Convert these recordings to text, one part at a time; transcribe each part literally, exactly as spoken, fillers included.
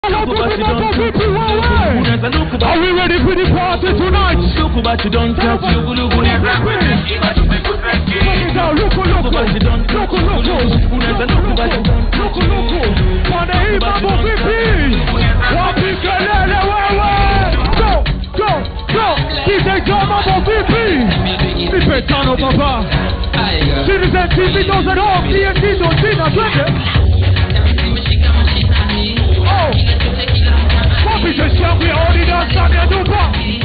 Are we ready for the party tonight? Look what you done, look look look look on the hip hop of V P. One big galera, go, go, go. D J Drama of V P. Nipetano Papa. Citizen T V knows at home. D N G don't see that record. Oh, what is the song we already done? Sanya Dupa.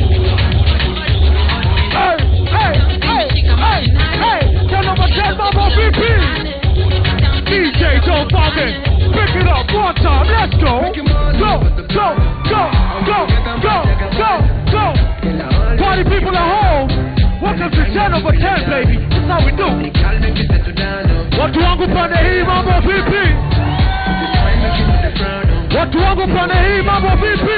Hey, hey, hey, hey, hey. Tell them what that Mama V P. D J don't forget. Pick it up one time. Let's go. Go, go, go, go, go, go, go. Party people at home. Welcome to ten over ten, baby. That's how we do. What do I go for the heat, Mama V P? What do I go for the heat, Mama V P?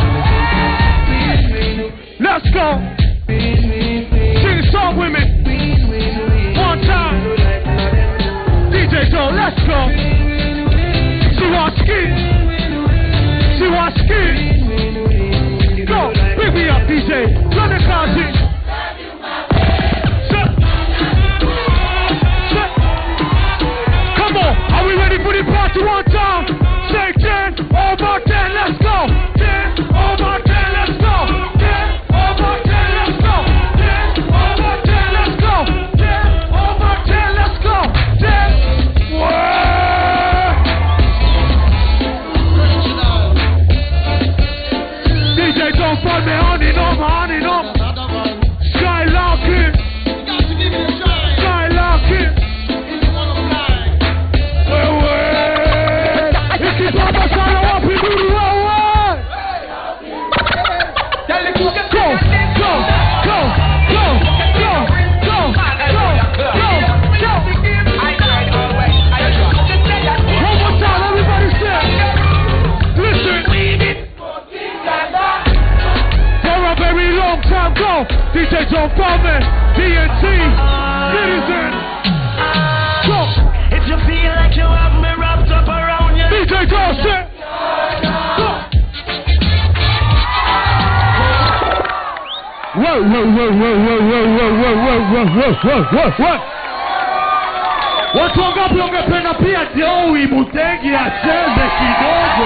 Let's go. Sing a song with me. One time. D J Joe, let's go. She wants ski. She wants ski. Go, pick me up, D J. Run the concert. Come on, are we ready for the party one time? Say ten, over ten, let's go. ten, over ten, let's go. ten, over ten, let's go. ten, over ten, let's go. ten, over ten, let's go. ten, D J don't find me on and on, on and on. Skylarking. Skylarking. Well, well. If you pop us on the up, we do the well, well. Go, go, go, go, go, go, go, go, go. One more time, everybody say. Listen. For a very long time, go. D J John Foreman, D N G, Citizen. Go. If you feel like you have me wrapped up around you, D J John, sit. Go. Whoa, whoa, whoa, whoa, whoa, whoa, whoa, whoa, whoa, whoa, whoa, whoa, whoa. Watu wangapi wangependa pia Joey Muthengi acheze kidogo?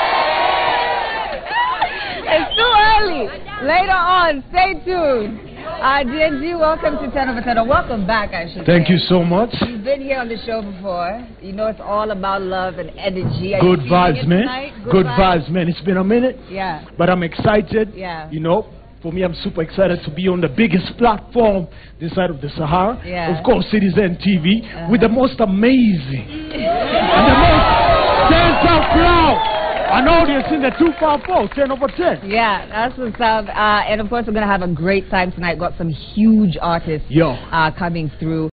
It's too early. Later on, stay tuned. Uh, D N G, welcome to ten over ten. Welcome back, I should Thank say. you so much. You've been here on the show before. You know it's all about love and energy. Are Good you feeling vibes, it man. tonight? Good, Good vibes. vibes? man. It's been a minute, Yeah. but I'm excited. Yeah. You know, for me, I'm super excited to be on the biggest platform this side of the Sahara. Yeah. Of course, Citizen T V, Uh-huh. with the most amazing and the most dance-out crowd. An audience in the two five four, ten over ten. Yeah, that's what's up. Uh, and of course, we're going to have a great time tonight. Got some huge artists Yo. uh, coming through.